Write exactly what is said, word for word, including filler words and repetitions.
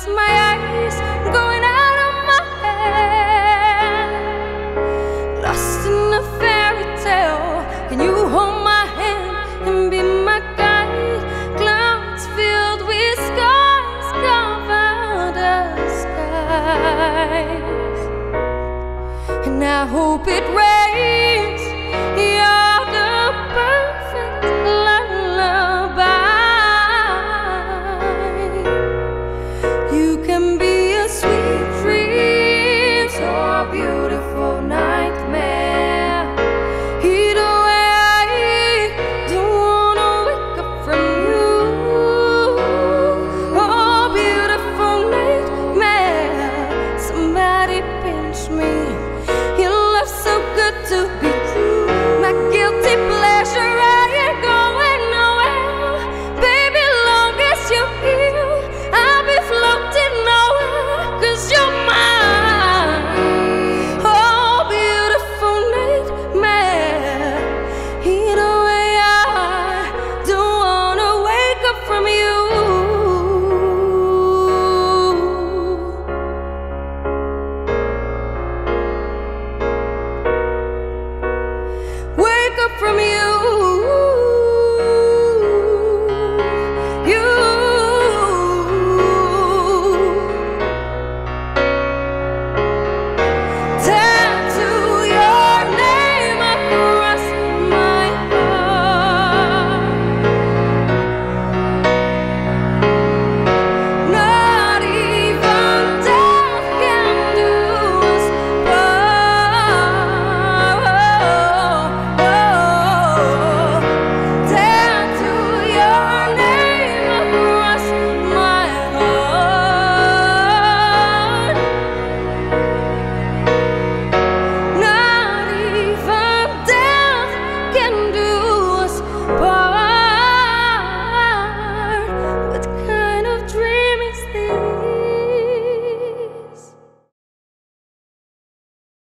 my eyes, going out of my head. Lost in a fairy tale, can you hold my hand and be my guide? Clouds filled with skies cover the skies, and I hope it rains. You're the perfect lullaby. You can be a sweet dream or a beautiful nightmare. Either way, I don't wanna wake up from you. Oh, beautiful nightmare, somebody pinch me. Your love's so good to be true. My guilty pleasure, I ain't going nowhere. Baby, long as you're here, I'll be floating nowhere, 'cause you're mine. Oh, beautiful nightmare. Either way, I don't wanna wake up from you. Wake up from you. You. Tattoo your name across my heart. Not even death can do us part. Tattoo your name across my heart. Not even death can do us part.